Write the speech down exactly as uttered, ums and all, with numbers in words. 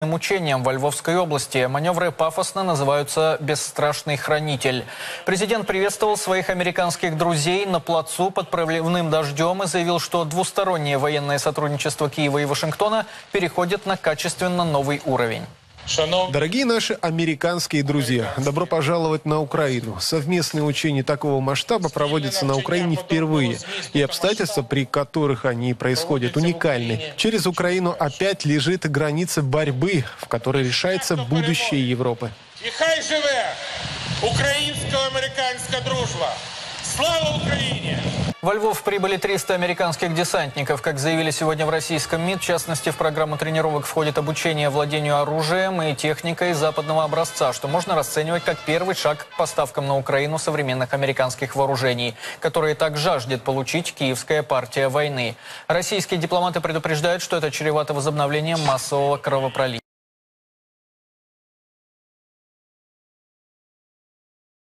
Учением во Львовской области. Маневры пафосно называются «Бесстрашный хранитель». Президент приветствовал своих американских друзей на плацу под проливным дождем и заявил, что двустороннее военное сотрудничество Киева и Вашингтона переходит на качественно новый уровень. Дорогие наши американские друзья, добро пожаловать на Украину. Совместные учения такого масштаба проводятся на Украине впервые, и обстоятельства, при которых они происходят, уникальны. Через Украину опять лежит граница борьбы, в которой решается будущее Европы. И хай живе украинско-американская дружба! Слава Украине! Во Львов прибыли триста американских десантников. Как заявили сегодня в российском МИД, в частности, в программу тренировок входит обучение владению оружием и техникой западного образца, что можно расценивать как первый шаг к поставкам на Украину современных американских вооружений, которые так жаждет получить киевская партия войны. Российские дипломаты предупреждают, что это чревато возобновлением массового кровопролития.